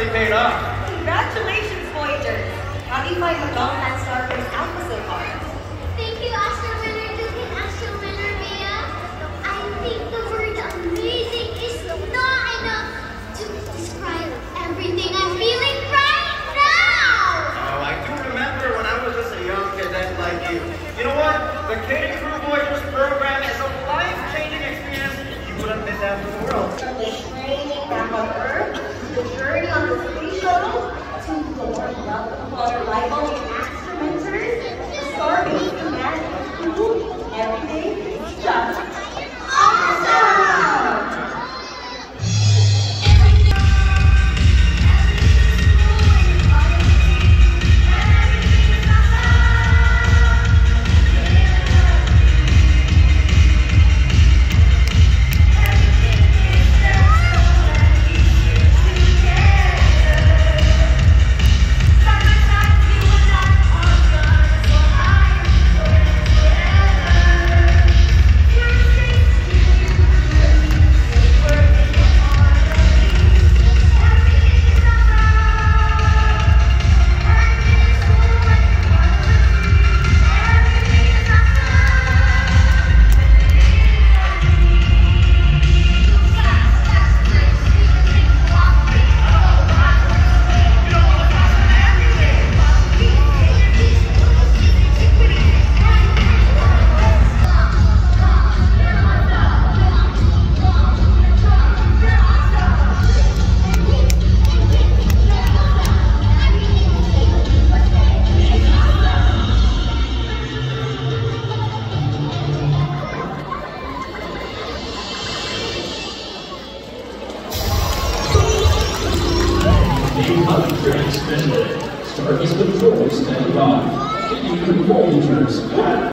really paid off. Congratulations, Voyagers! How do you find McDonald's and Starbucks Alpha so far? Thank you, Astro Winner. You can Astro Winner, Mia. I think the word amazing is not enough to describe everything I'm feeling right now. Oh, I do remember when I was just a young cadet like you. You know what? The Kiddie Crew Voyagers program is a life-changing experience you wouldn't miss out in the world. From the training back on Earth, the journey on the space shuttle, to the warm welcome water Bible and experimenters, the Starbase command and crew, everything is just awesome! Stargate control stand by. Kiddie Crew Voyagers.